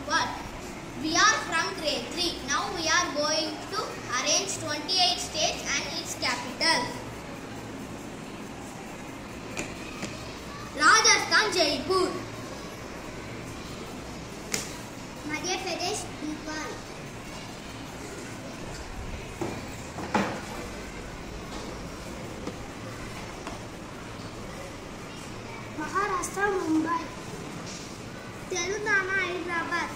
1. We are from grade 3. Now we are going to arrange 28 states and its capital. Rajasthan, Jaipur. Madhya Pradesh, Bhopal. Maharashtra, Mumbai. Telangana, Hyderabad.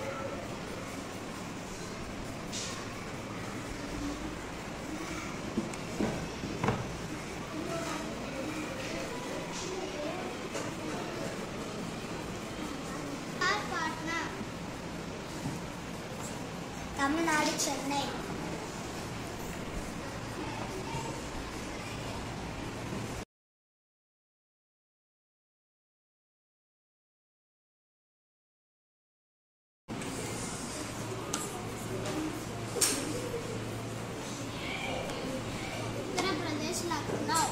Patna. Tamil Nadu, Chennai. Lucknow.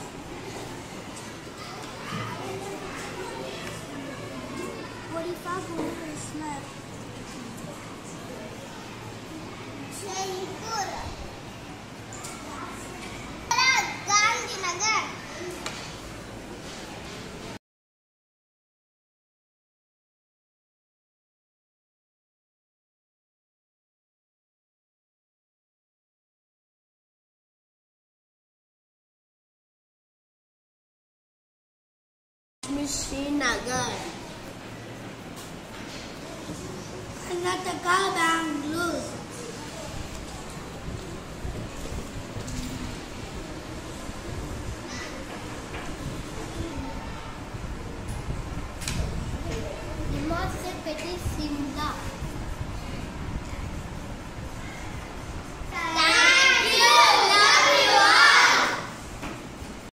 Odisha, Bhubaneswar. Jaipur. Gandhinagar. Srinagar. Karnataka, Bangalore. Himachal Pradesh, Simla.